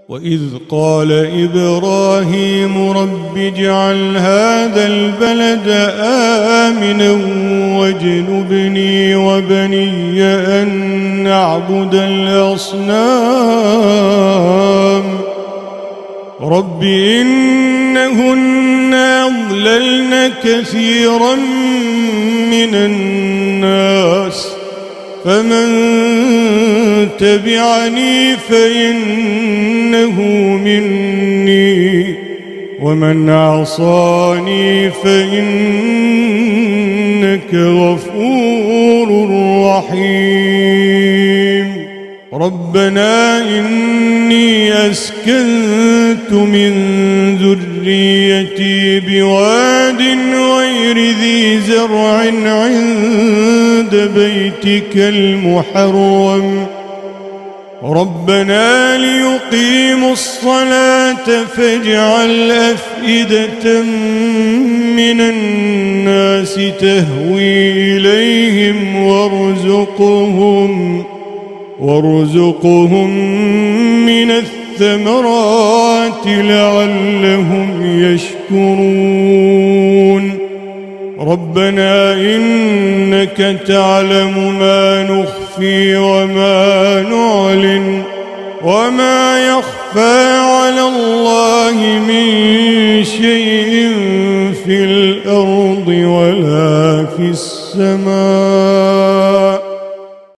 وإذ قال إبراهيم رب اجعل هذا البلد آمنا واجنبني وبني أن نعبد الأصنام رب إنهن أضللن كثيرا من الناس فمن تبعني فإنه مني ومن عصاني فإنك غفور رحيم ربنا إني أسكنت من ذريتي بواد غير ذي زرع عند بيتك المحرم ربنا ليقيموا الصلاة فاجعل أفئدة من الناس تهوي إليهم وارزقهم من الثمرات لعلهم يشكرون ربنا إنك تعلم ما نخفي وما نعلن وما يخفى على الله من شيء في الأرض ولا في السماء